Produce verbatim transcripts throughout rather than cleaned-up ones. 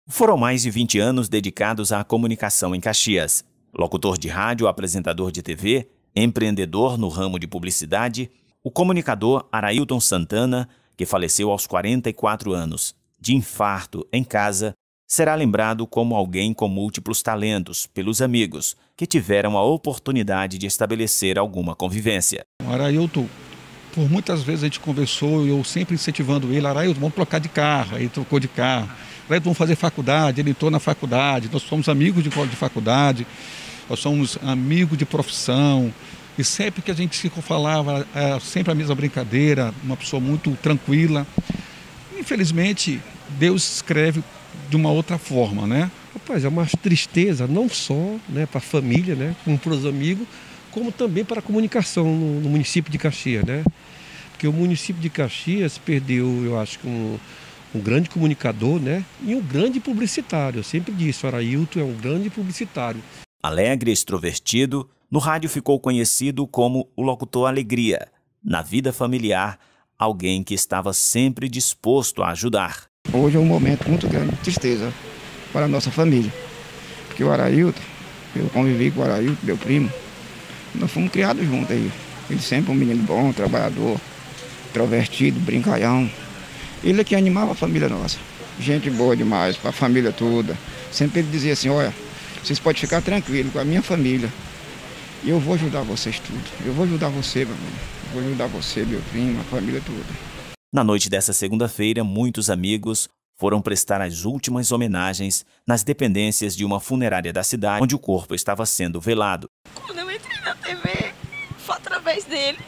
Foram mais de vinte anos dedicados à comunicação em Caxias. Locutor de rádio, apresentador de T V, empreendedor no ramo de publicidade, o comunicador Arailton Santana, que faleceu aos quarenta e quatro anos, de infarto em casa, será lembrado como alguém com múltiplos talentos pelos amigos que tiveram a oportunidade de estabelecer alguma convivência. O Arailton, por muitas vezes a gente conversou, eu sempre incentivando ele, Arailton, vamos trocar de carro, aí trocou de carro. Arailton, vamos fazer faculdade, ele entrou na faculdade, nós somos amigos de, de faculdade, nós somos amigos de profissão, e sempre que a gente se falava, é sempre a mesma brincadeira, uma pessoa muito tranquila. Infelizmente, Deus escreve de uma outra forma, né? Rapaz, é uma tristeza não só, né, para a família, né, como para os amigos, como também para a comunicação no, no município de Caxias, né? Porque o município de Caxias perdeu, eu acho que um, um grande comunicador, né, e um grande publicitário. Eu sempre disse, o Arailton é um grande publicitário. Alegre e extrovertido, no rádio ficou conhecido como o locutor Alegria. Na vida familiar, alguém que estava sempre disposto a ajudar. Hoje é um momento muito grande de tristeza para a nossa família. Porque o Arailton, eu convivi com o Arailton, meu primo, nós fomos criados juntos aí. Ele sempre um menino bom, trabalhador, introvertido, brincalhão. Ele é que animava a família nossa. Gente boa demais, para a família toda. Sempre ele dizia assim, olha, vocês podem ficar tranquilos com a minha família. E eu vou ajudar vocês tudo. Eu vou ajudar você, meu irmão. Eu vou ajudar você, meu primo, a família toda. Na noite dessa segunda-feira, muitos amigos foram prestar as últimas homenagens nas dependências de uma funerária da cidade, onde o corpo estava sendo velado. Quando eu entrei na T V, foi através dele.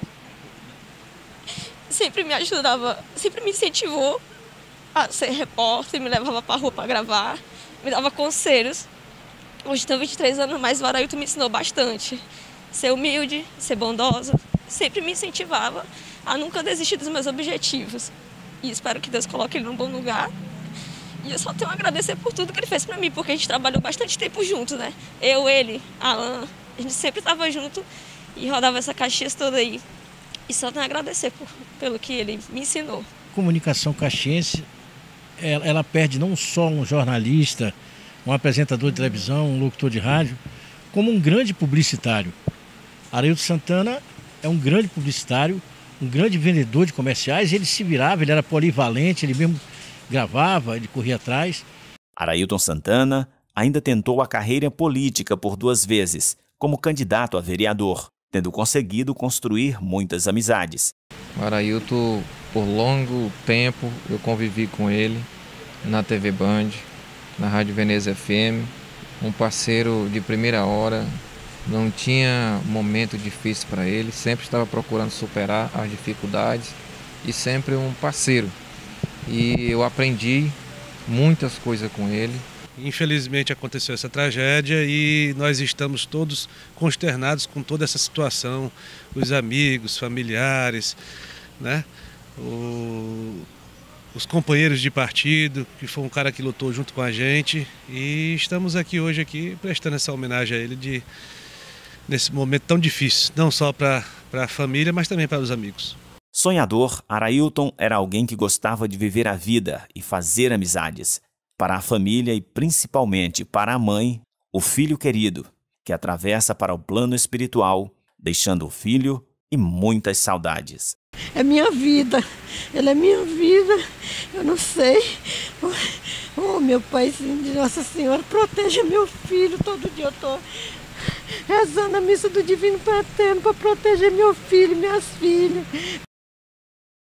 Sempre me ajudava, sempre me incentivou a ser repórter, me levava para a rua para gravar, me dava conselhos. Hoje tenho vinte e três anos, mas o Arailton me ensinou bastante. Ser humilde, ser bondosa, sempre me incentivava a nunca desistir dos meus objetivos. E espero que Deus coloque ele num bom lugar. E eu só tenho a agradecer por tudo que ele fez para mim, porque a gente trabalhou bastante tempo juntos, né? Eu, ele, Alan, a gente sempre estava junto e rodava essa Caxias toda aí. E só tenho a agradecer por, pelo que ele me ensinou. Comunicação caxiense, ela, ela perde não só um jornalista, um apresentador de televisão, um locutor de rádio, como um grande publicitário. Arailton Santana é um grande publicitário, um grande vendedor de comerciais, ele se virava, ele era polivalente, ele mesmo gravava, ele corria atrás. Arailton Santana ainda tentou a carreira política por duas vezes, como candidato a vereador, tendo conseguido construir muitas amizades. O Arailton, por longo tempo, eu convivi com ele na T V Band, na Rádio Veneza F M, um parceiro de primeira hora, não tinha momento difícil para ele, sempre estava procurando superar as dificuldades e sempre um parceiro. E eu aprendi muitas coisas com ele. Infelizmente aconteceu essa tragédia e nós estamos todos consternados com toda essa situação, os amigos, familiares, né? O... os companheiros de partido, que foi um cara que lutou junto com a gente, e estamos aqui hoje aqui prestando essa homenagem a ele de, nesse momento tão difícil, não só para a família, mas também para os amigos. Sonhador, Arailton era alguém que gostava de viver a vida e fazer amizades. Para a família e principalmente para a mãe, o filho querido, que atravessa para o plano espiritual, deixando o filho e muitas saudades. É minha vida, ele é minha vida, eu não sei. Oh, meu Paizinho de Nossa Senhora, proteja meu filho. Todo dia eu estou rezando a missa do Divino Pai Eterno para proteger meu filho e minhas filhas.